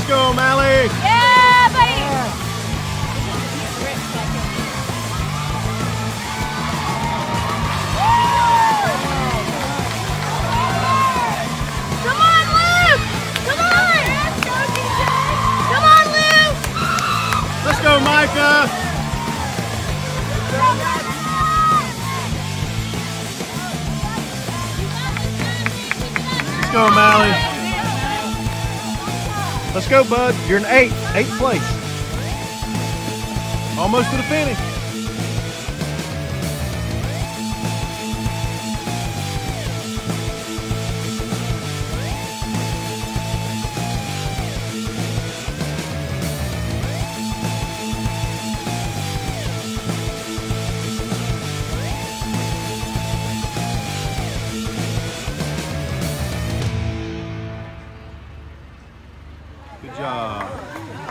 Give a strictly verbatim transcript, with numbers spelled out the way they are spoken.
Let's go, O'Malley. Yeah, buddy. Come on, Luke. Come on. Come on, Luke. Let's go, Micah. Let's go, O'Malley. Let's go, bud. You're in eighth, eighth place. Almost to the finish. Good job.